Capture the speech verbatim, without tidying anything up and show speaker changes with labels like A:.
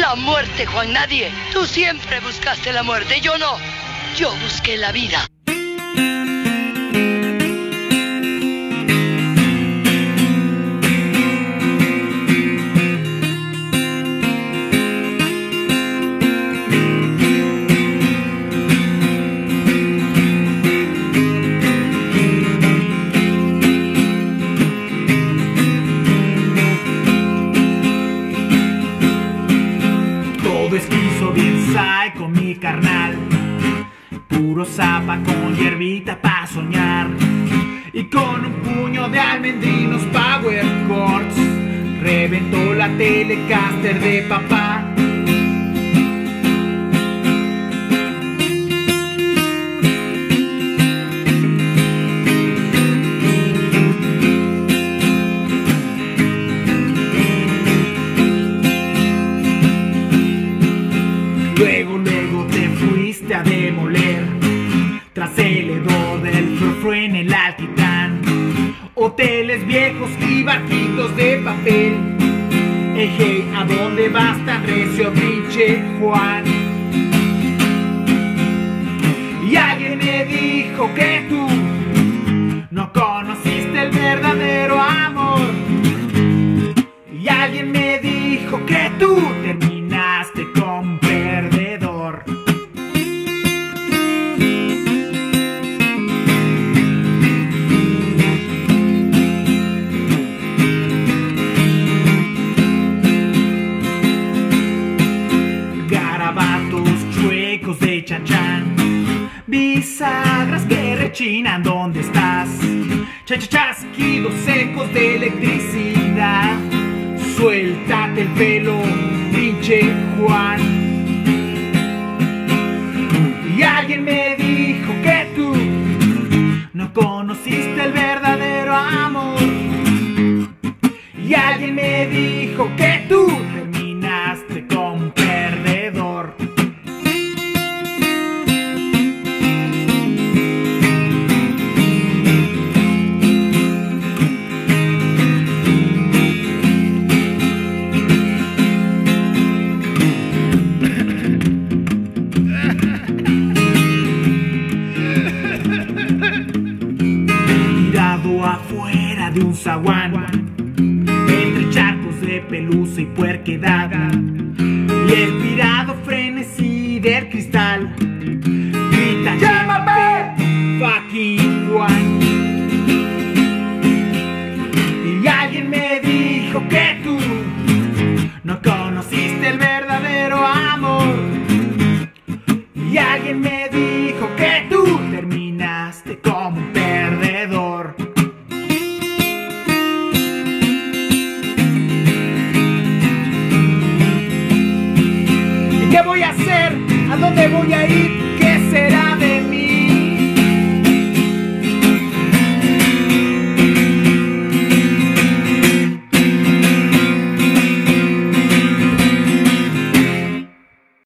A: La muerte, Juan, nadie. Tú siempre buscaste la muerte, yo no. Yo busqué la vida.
B: Esquizo bien sai con mi carnal, puro zapa con hierbita pa' soñar, y con un puño de almendrinos power chords reventó la Telecaster de papá. Luego, luego te fuiste a demoler tras el hedor del frufru en el Altitán, hoteles viejos y barquitos de papel. Hey, hey, ¿a dónde vas tan recio, pinche Juan? Y alguien me dijo que tú no conociste el verdadero amor. Y alguien me dijo que tú terminaste con perdedor. Garabatos chuecos de Chan-Chan, bisagras que rechinan, ¿dónde estás? Chasquidos secos de electricidad. Suéltate el pelo, pinche Juan. Y alguien me dijo que tú no conociste el verdadero amor. Y alguien me dijo que tú terminaste con perdedor. Afuera de un zaguán, entre charcos de pelusa y puerquedad, y el pirado frenesí del cristal grita: ¡llámame fucking Juan! Y alguien me dijo que tú no conociste el verdadero amor. Y alguien me dijo que tú terminaste como un perdedor. ¿Qué voy a hacer? ¿A dónde voy a ir?